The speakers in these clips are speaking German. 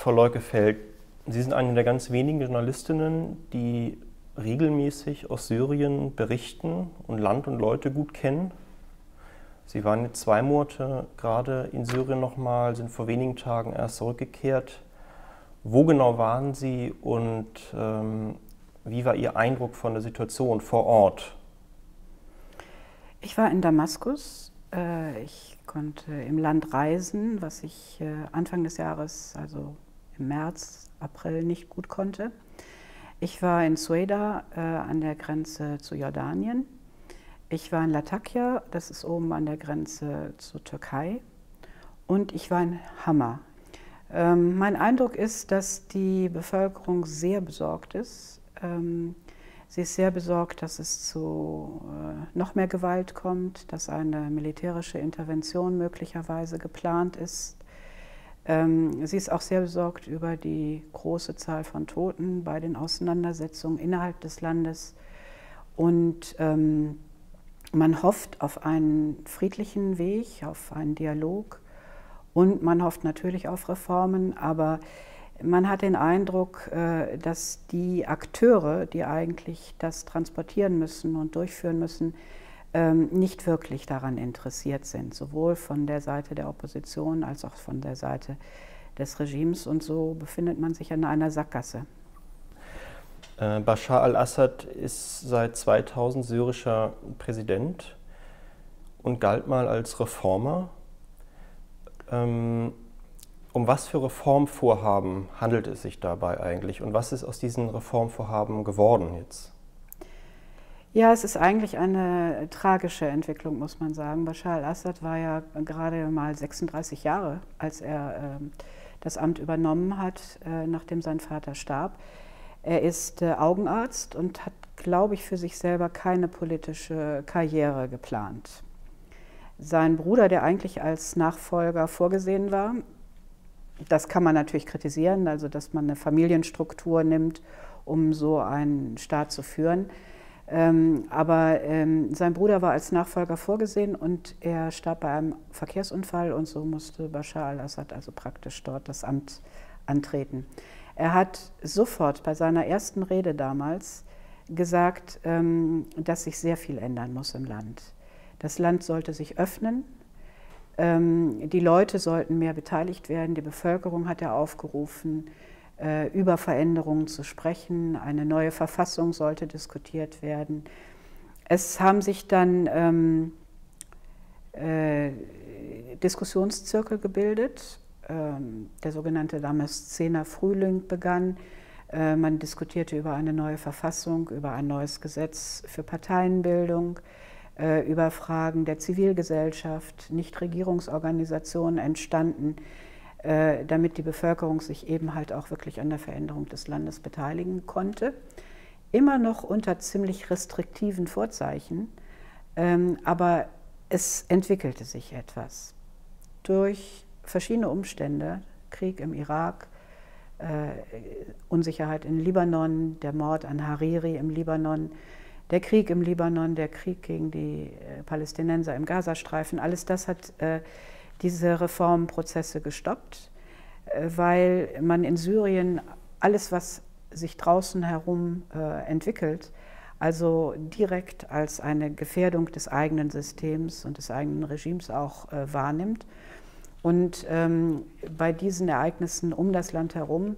Frau Leukefeld, Sie sind eine der ganz wenigen Journalistinnen, die regelmäßig aus Syrien berichten und Land und Leute gut kennen. Sie waren jetzt 2 Monate gerade in Syrien nochmal, sind vor wenigen Tagen erst zurückgekehrt. Wo genau waren Sie und wie war Ihr Eindruck von der Situation vor Ort? Ich war in Damaskus. Ich konnte im Land reisen, was ich Anfang des Jahres, also im März, April, nicht gut konnte. Ich war in Sueda an der Grenze zu Jordanien. Ich war in Latakia, das ist oben an der Grenze zur Türkei. Und ich war in Hama. Mein Eindruck ist, dass die Bevölkerung sehr besorgt ist. Sie ist sehr besorgt, dass es zu noch mehr Gewalt kommt, dass eine militärische Intervention möglicherweise geplant ist. Sie ist auch sehr besorgt über die große Zahl von Toten bei den Auseinandersetzungen innerhalb des Landes. Und man hofft auf einen friedlichen Weg, auf einen Dialog und man hofft natürlich auf Reformen, aber man hat den Eindruck, dass die Akteure, die eigentlich das transportieren müssen und durchführen müssen, nicht wirklich daran interessiert sind, sowohl von der Seite der Opposition als auch von der Seite des Regimes. Und so befindet man sich in einer Sackgasse. Bashar al-Assad ist seit 2000 syrischer Präsident und galt mal als Reformer. Um was für Reformvorhaben handelt es sich dabei eigentlich und was ist aus diesen Reformvorhaben geworden jetzt? Ja, es ist eigentlich eine tragische Entwicklung, muss man sagen. Bashar al-Assad war ja gerade mal 36 Jahre, als er das Amt übernommen hat, nachdem sein Vater starb. Er ist Augenarzt und hat, glaube ich, für sich selber keine politische Karriere geplant. Sein Bruder, der eigentlich als Nachfolger vorgesehen war, das kann man natürlich kritisieren, also dass man eine Familienstruktur nimmt, um so einen Staat zu führen. Aber sein Bruder war als Nachfolger vorgesehen und er starb bei einem Verkehrsunfall und so musste Bashar al-Assad also praktisch dort das Amt antreten. Er hat sofort bei seiner ersten Rede damals gesagt, dass sich sehr viel ändern muss im Land. Das Land sollte sich öffnen, die Leute sollten mehr beteiligt werden, die Bevölkerung hat er aufgerufen, über Veränderungen zu sprechen, eine neue Verfassung sollte diskutiert werden. Es haben sich dann Diskussionszirkel gebildet, der sogenannte Damaszener Frühling begann. Man diskutierte über eine neue Verfassung, über ein neues Gesetz für Parteienbildung, über Fragen der Zivilgesellschaft, Nichtregierungsorganisationen entstanden, damit die Bevölkerung sich eben halt auch wirklich an der Veränderung des Landes beteiligen konnte. Immer noch unter ziemlich restriktiven Vorzeichen, aber es entwickelte sich etwas. Durch verschiedene Umstände, Krieg im Irak, Unsicherheit in Libanon, der Mord an Hariri im Libanon, der Krieg im Libanon, der Krieg gegen die Palästinenser im Gazastreifen, alles das hat diese Reformprozesse gestoppt, weil man in Syrien alles, was sich draußen herum entwickelt, also direkt als eine Gefährdung des eigenen Systems und des eigenen Regimes auch wahrnimmt. Und bei diesen Ereignissen um das Land herum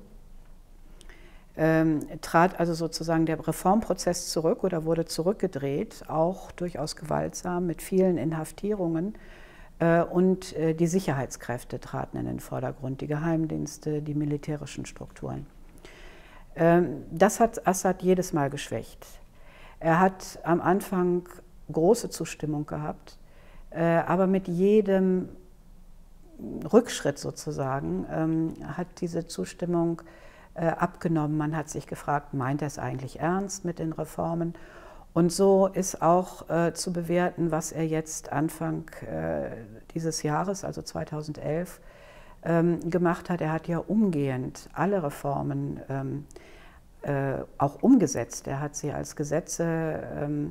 trat also sozusagen der Reformprozess zurück oder wurde zurückgedreht, auch durchaus gewaltsam mit vielen Inhaftierungen. Und die Sicherheitskräfte traten in den Vordergrund, die Geheimdienste, die militärischen Strukturen. Das hat Assad jedes Mal geschwächt. Er hat am Anfang große Zustimmung gehabt, aber mit jedem Rückschritt sozusagen hat diese Zustimmung abgenommen. Man hat sich gefragt, meint er es eigentlich ernst mit den Reformen? Und so ist auch zu bewerten, was er jetzt Anfang dieses Jahres, also 2011, gemacht hat. Er hat ja umgehend alle Reformen auch umgesetzt. Er hat sie als Gesetze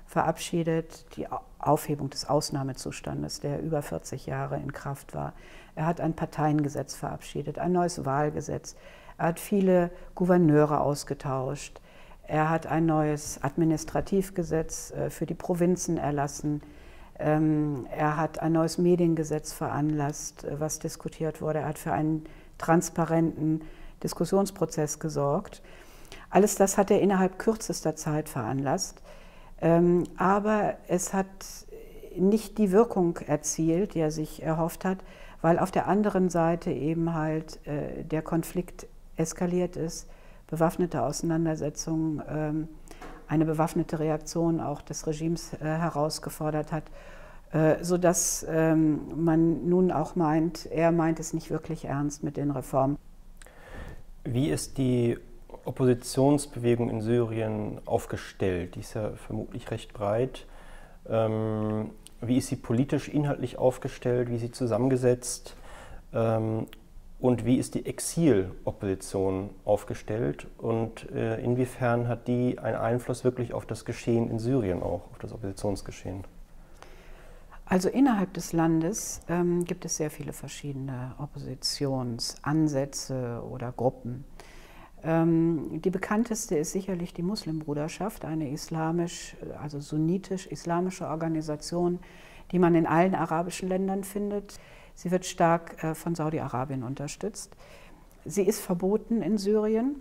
verabschiedet, die Aufhebung des Ausnahmezustandes, der über 40 Jahre in Kraft war. Er hat ein Parteiengesetz verabschiedet, ein neues Wahlgesetz. Er hat viele Gouverneure ausgetauscht. Er hat ein neues Administrativgesetz für die Provinzen erlassen. Er hat ein neues Mediengesetz veranlasst, was diskutiert wurde. Er hat für einen transparenten Diskussionsprozess gesorgt. Alles das hat er innerhalb kürzester Zeit veranlasst. Aber es hat nicht die Wirkung erzielt, die er sich erhofft hat, weil auf der anderen Seite eben halt der Konflikt eskaliert ist, bewaffnete Auseinandersetzungen, eine bewaffnete Reaktion auch des Regimes herausgefordert hat, sodass man nun auch meint, er meint es nicht wirklich ernst mit den Reformen. Wie ist die Oppositionsbewegung in Syrien aufgestellt? Die ist ja vermutlich recht breit. Wie ist sie politisch, inhaltlich aufgestellt? Wie ist sie zusammengesetzt? Und wie ist die Exilopposition aufgestellt? Und inwiefern hat die einen Einfluss wirklich auf das Geschehen in Syrien auch, auf das Oppositionsgeschehen? Also innerhalb des Landes gibt es sehr viele verschiedene Oppositionsansätze oder Gruppen. Die bekannteste ist sicherlich die Muslimbruderschaft, eine also sunnitisch-islamische Organisation, die man in allen arabischen Ländern findet. Sie wird stark von Saudi-Arabien unterstützt. Sie ist verboten in Syrien.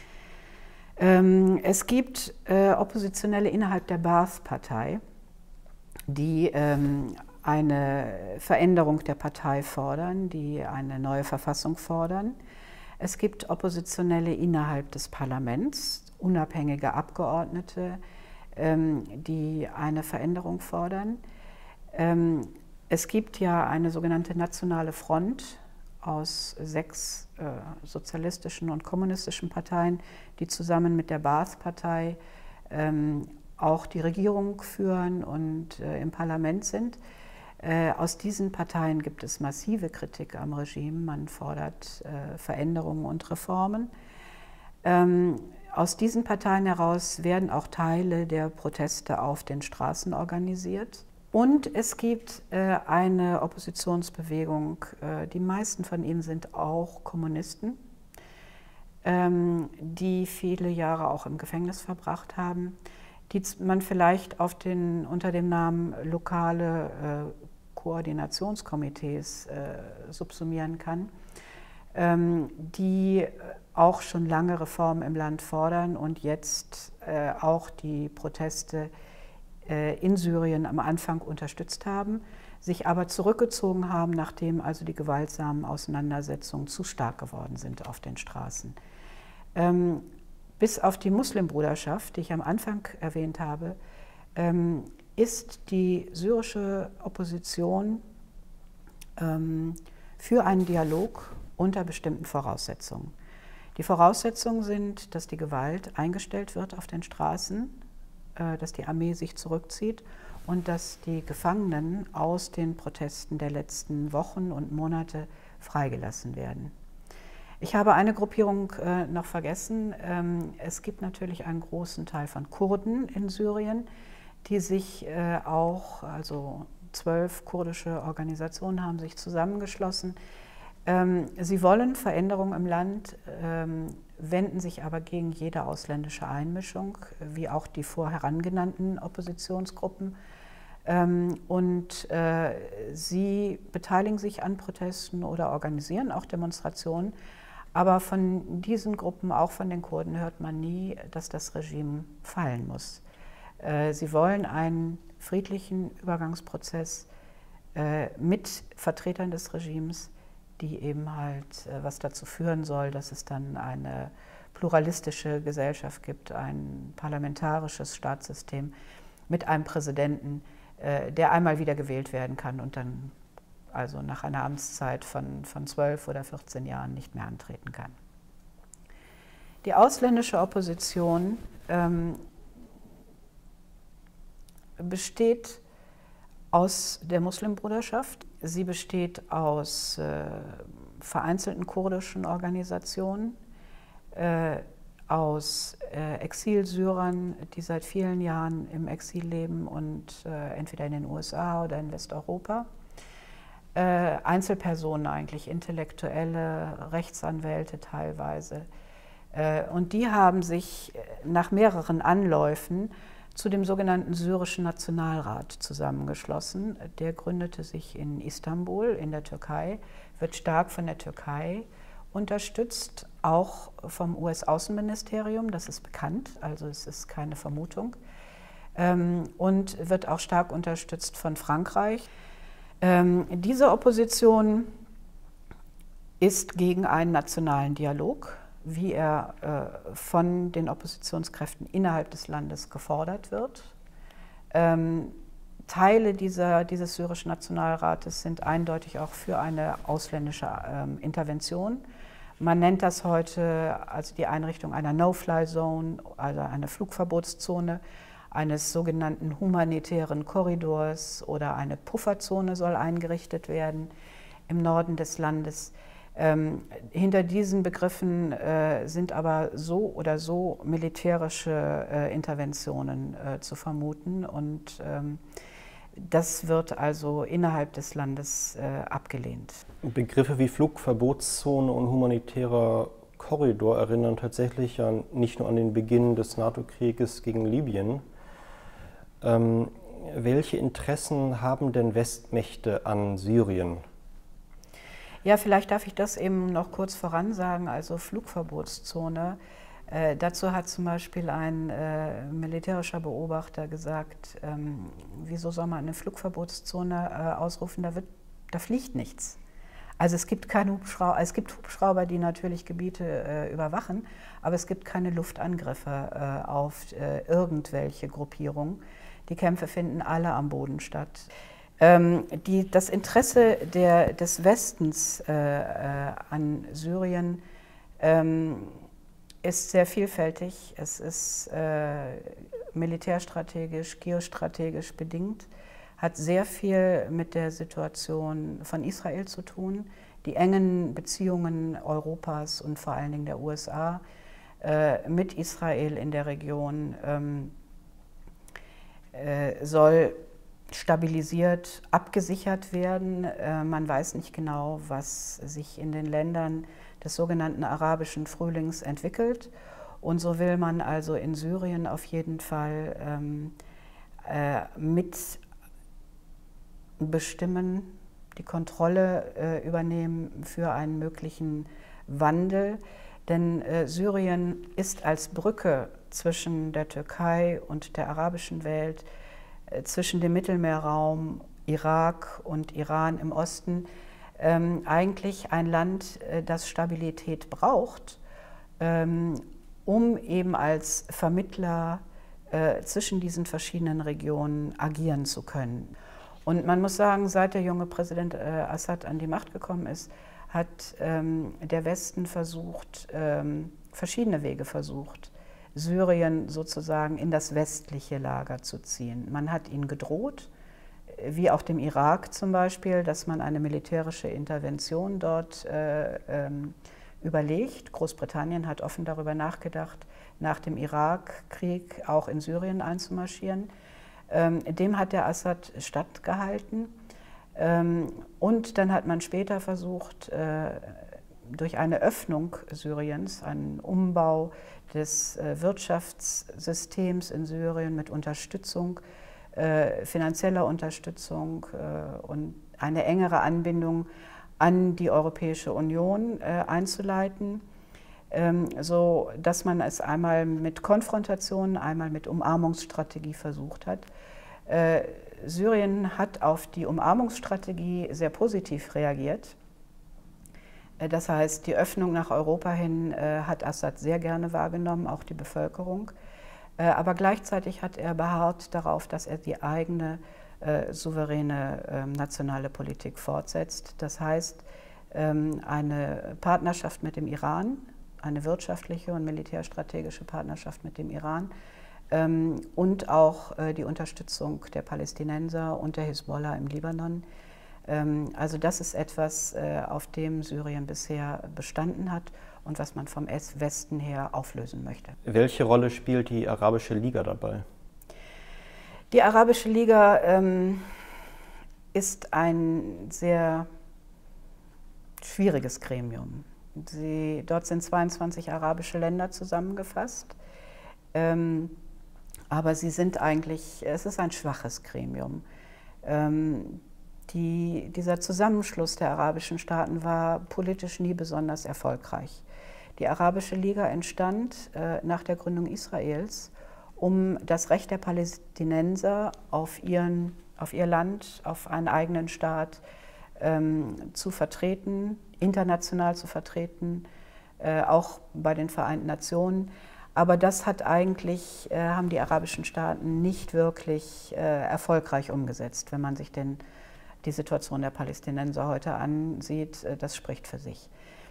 Es gibt Oppositionelle innerhalb der Ba'ath-Partei, die eine Veränderung der Partei fordern, die eine neue Verfassung fordern. Es gibt Oppositionelle innerhalb des Parlaments, unabhängige Abgeordnete, die eine Veränderung fordern. Es gibt ja eine sogenannte Nationale Front aus 6 sozialistischen und kommunistischen Parteien, die zusammen mit der Ba'ath-Partei auch die Regierung führen und im Parlament sind. Aus diesen Parteien gibt es massive Kritik am Regime. Man fordert Veränderungen und Reformen. Aus diesen Parteien heraus werden auch Teile der Proteste auf den Straßen organisiert. Und es gibt eine Oppositionsbewegung, die meisten von ihnen sind auch Kommunisten, die viele Jahre auch im Gefängnis verbracht haben, die man vielleicht unter dem Namen lokale Koordinationskomitees subsumieren kann, die auch schon lange Reformen im Land fordern und jetzt auch die Proteste in Syrien am Anfang unterstützt haben, sich aber zurückgezogen haben, nachdem also die gewaltsamen Auseinandersetzungen zu stark geworden sind auf den Straßen. Bis auf die Muslimbruderschaft, die ich am Anfang erwähnt habe, ist die syrische Opposition für einen Dialog unter bestimmten Voraussetzungen. Die Voraussetzungen sind, dass die Gewalt eingestellt wird auf den Straßen, dass die Armee sich zurückzieht und dass die Gefangenen aus den Protesten der letzten Wochen und Monate freigelassen werden. Ich habe eine Gruppierung noch vergessen. Es gibt natürlich einen großen Teil von Kurden in Syrien, die sich also 12 kurdische Organisationen haben sich zusammengeschlossen. Sie wollen Veränderungen im Land, wenden sich aber gegen jede ausländische Einmischung, wie auch die vorher genannten Oppositionsgruppen. Sie beteiligen sich an Protesten oder organisieren auch Demonstrationen. Aber von diesen Gruppen, auch von den Kurden, hört man nie, dass das Regime fallen muss. Sie wollen einen friedlichen Übergangsprozess mit Vertretern des Regimes, die eben halt was dazu führen soll, dass es dann eine pluralistische Gesellschaft gibt, ein parlamentarisches Staatssystem mit einem Präsidenten, der einmal wieder gewählt werden kann und dann also nach einer Amtszeit von 12 oder 14 Jahren nicht mehr antreten kann. Die ausländische Opposition besteht aus der Muslimbruderschaft. Sie besteht aus vereinzelten kurdischen Organisationen, aus Exilsyrern, die seit vielen Jahren im Exil leben und entweder in den USA oder in Westeuropa. Einzelpersonen eigentlich, Intellektuelle, Rechtsanwälte teilweise. Und die haben sich nach mehreren Anläufen zu dem sogenannten Syrischen Nationalrat zusammengeschlossen. Der gründete sich in Istanbul in der Türkei, wird stark von der Türkei unterstützt, auch vom US-Außenministerium, das ist bekannt, also es ist keine Vermutung, und wird auch stark unterstützt von Frankreich. Diese Opposition ist gegen einen nationalen Dialog, wie er von den Oppositionskräften innerhalb des Landes gefordert wird. Teile dieses syrischen Nationalrates sind eindeutig auch für eine ausländische Intervention. Man nennt das heute also die Einrichtung einer No-Fly-Zone, also einer Flugverbotszone, eines sogenannten humanitären Korridors oder eine Pufferzone soll eingerichtet werden im Norden des Landes. Hinter diesen Begriffen sind aber so oder so militärische Interventionen zu vermuten und das wird also innerhalb des Landes abgelehnt. Begriffe wie Flugverbotszone und humanitärer Korridor erinnern tatsächlich ja nicht nur an den Beginn des NATO-Krieges gegen Libyen. Welche Interessen haben denn Westmächte an Syrien? Ja, vielleicht darf ich das eben noch kurz voransagen, also Flugverbotszone. Dazu hat zum Beispiel ein militärischer Beobachter gesagt, wieso soll man eine Flugverbotszone ausrufen, da fliegt nichts. Also es gibt keine Hubschrauber, es gibt Hubschrauber, die natürlich Gebiete überwachen, aber es gibt keine Luftangriffe auf irgendwelche Gruppierungen. Die Kämpfe finden alle am Boden statt. Das Interesse des Westens an Syrien ist sehr vielfältig. Es ist militärstrategisch, geostrategisch bedingt, hat sehr viel mit der Situation von Israel zu tun. Die engen Beziehungen Europas und vor allen Dingen der USA mit Israel in der Region soll stabilisiert, abgesichert werden. Man weiß nicht genau, was sich in den Ländern des sogenannten arabischen Frühlings entwickelt. Und so will man also in Syrien auf jeden Fall mitbestimmen, die Kontrolle übernehmen für einen möglichen Wandel. Denn Syrien ist als Brücke zwischen der Türkei und der arabischen Welt, zwischen dem Mittelmeerraum, Irak und Iran im Osten, eigentlich ein Land, das Stabilität braucht, um eben als Vermittler zwischen diesen verschiedenen Regionen agieren zu können. Und man muss sagen, seit der junge Präsident Assad an die Macht gekommen ist, hat der Westen verschiedene Wege versucht, Syrien sozusagen in das westliche Lager zu ziehen. Man hat ihnen gedroht, wie auch dem Irak zum Beispiel, dass man eine militärische Intervention dort überlegt. Großbritannien hat offen darüber nachgedacht, nach dem Irakkrieg auch in Syrien einzumarschieren. Dem hat der Assad stattgehalten. Und dann hat man später versucht, durch eine Öffnung Syriens, einen Umbau des Wirtschaftssystems in Syrien mit Unterstützung, finanzieller Unterstützung und eine engere Anbindung an die Europäische Union einzuleiten, so dass man es einmal mit Konfrontation, einmal mit Umarmungsstrategie versucht hat. Syrien hat auf die Umarmungsstrategie sehr positiv reagiert. Das heißt, die Öffnung nach Europa hin hat Assad sehr gerne wahrgenommen, auch die Bevölkerung. Aber gleichzeitig hat er beharrt darauf, dass er die eigene souveräne nationale Politik fortsetzt. Das heißt, eine Partnerschaft mit dem Iran, eine wirtschaftliche und militärstrategische Partnerschaft mit dem Iran und auch die Unterstützung der Palästinenser und der Hisbollah im Libanon. Also das ist etwas, auf dem Syrien bisher bestanden hat und was man vom Westen her auflösen möchte. Welche Rolle spielt die Arabische Liga dabei? Die Arabische Liga ist ein sehr schwieriges Gremium. Dort sind 22 arabische Länder zusammengefasst, aber es ist ein schwaches Gremium. Dieser Zusammenschluss der arabischen Staaten war politisch nie besonders erfolgreich. Die Arabische Liga entstand nach der Gründung Israels, um das Recht der Palästinenser auf ihr Land, auf einen eigenen Staat zu vertreten, international zu vertreten, auch bei den Vereinten Nationen. Aber das haben die arabischen Staaten nicht wirklich erfolgreich umgesetzt. Wenn man sich die Situation der Palästinenser heute ansieht, das spricht für sich.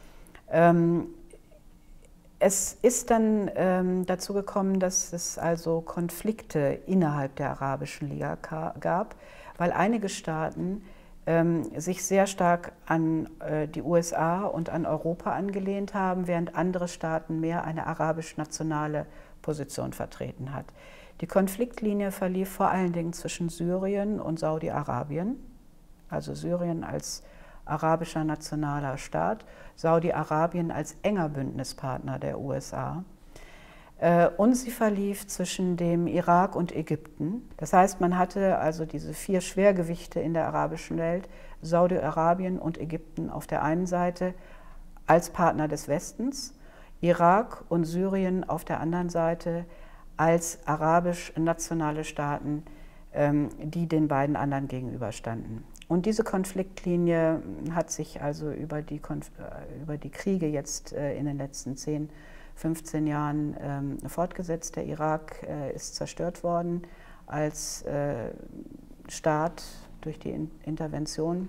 Es ist dann dazu gekommen, dass es also Konflikte innerhalb der Arabischen Liga gab, weil einige Staaten sich sehr stark an die USA und an Europa angelehnt haben, während andere Staaten mehr eine arabisch-nationale Position vertreten hat. Die Konfliktlinie verlief vor allen Dingen zwischen Syrien und Saudi-Arabien, also Syrien als arabischer nationaler Staat, Saudi-Arabien als enger Bündnispartner der USA. Und sie verlief zwischen dem Irak und Ägypten. Das heißt, man hatte also diese 4 Schwergewichte in der arabischen Welt, Saudi-Arabien und Ägypten auf der einen Seite als Partner des Westens, Irak und Syrien auf der anderen Seite als arabisch-nationale Staaten, die den beiden anderen gegenüberstanden. Und diese Konfliktlinie hat sich also über die Kriege jetzt in den letzten 10, 15 Jahren fortgesetzt. Der Irak ist zerstört worden als Staat durch die Intervention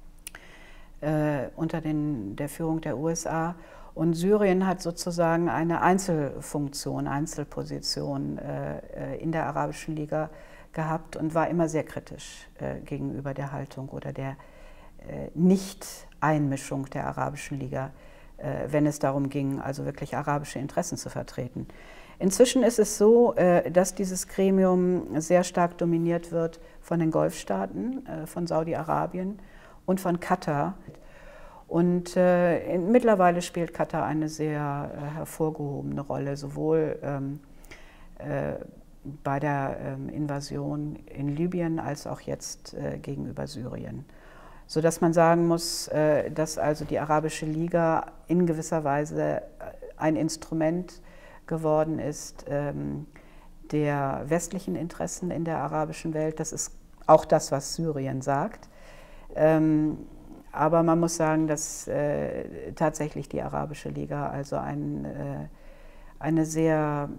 unter der Führung der USA. Und Syrien hat sozusagen eine Einzelposition in der Arabischen Liga gehabt und war immer sehr kritisch gegenüber der Haltung oder der Nicht-Einmischung der Arabischen Liga, wenn es darum ging, also wirklich arabische Interessen zu vertreten. Inzwischen ist es so, dass dieses Gremium sehr stark dominiert wird von den Golfstaaten, von Saudi-Arabien und von Katar. Und mittlerweile spielt Katar eine sehr hervorgehobene Rolle, sowohl bei der Invasion in Libyen als auch jetzt gegenüber Syrien. Sodass man sagen muss, dass also die Arabische Liga in gewisser Weise ein Instrument geworden ist der westlichen Interessen in der arabischen Welt. Das ist auch das, was Syrien sagt. Aber man muss sagen, dass tatsächlich die Arabische Liga also ein sehr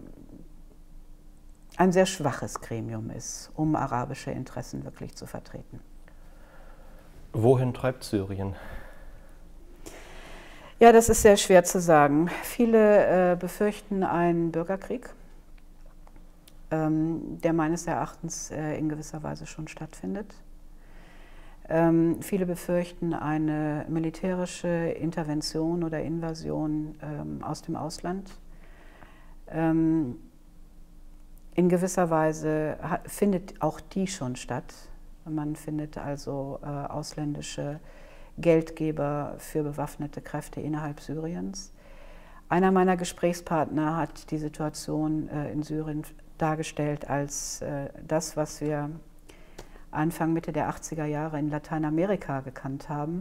schwaches Gremium ist, um arabische Interessen wirklich zu vertreten. Wohin treibt Syrien? Ja, das ist sehr schwer zu sagen. Viele befürchten einen Bürgerkrieg, der meines Erachtens in gewisser Weise schon stattfindet. Viele befürchten eine militärische Intervention oder Invasion aus dem Ausland. In gewisser Weise findet auch die schon statt. Man findet also ausländische Geldgeber für bewaffnete Kräfte innerhalb Syriens. Einer meiner Gesprächspartner hat die Situation in Syrien dargestellt als das, was wir Anfang, Mitte der 80er Jahre in Lateinamerika gekannt haben.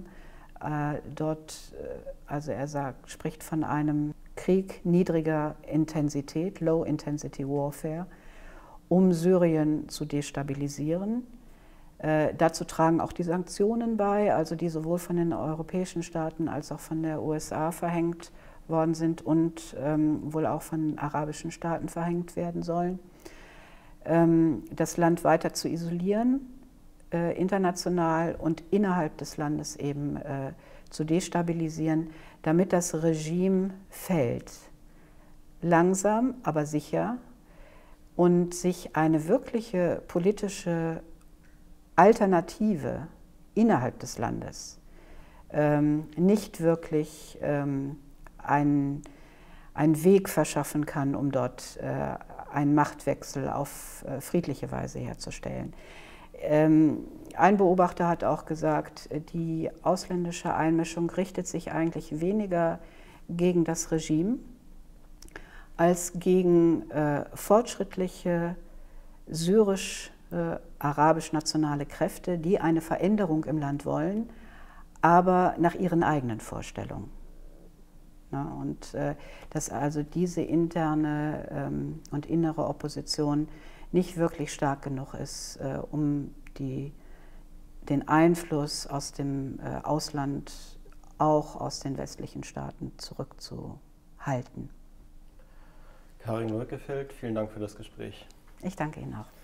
Also spricht von einem Krieg niedriger Intensität, Low Intensity Warfare, um Syrien zu destabilisieren. Dazu tragen auch die Sanktionen bei, also die sowohl von den europäischen Staaten als auch von der USA verhängt worden sind und wohl auch von arabischen Staaten verhängt werden sollen. Das Land weiter zu isolieren, international und innerhalb des Landes eben zu destabilisieren, damit das Regime fällt. Langsam, aber sicher und sich eine wirkliche politische Alternative innerhalb des Landes nicht wirklich einen Weg verschaffen kann, um dort einen Machtwechsel auf friedliche Weise herzustellen. Ein Beobachter hat auch gesagt, die ausländische Einmischung richtet sich eigentlich weniger gegen das Regime als gegen fortschrittliche syrisch-arabisch-nationale Kräfte, die eine Veränderung im Land wollen, aber nach ihren eigenen Vorstellungen. Ja, und dass also diese interne und innere Opposition nicht wirklich stark genug ist, um den Einfluss aus dem Ausland, auch aus den westlichen Staaten, zurückzuhalten. Karin Leuckefeld, vielen Dank für das Gespräch. Ich danke Ihnen auch.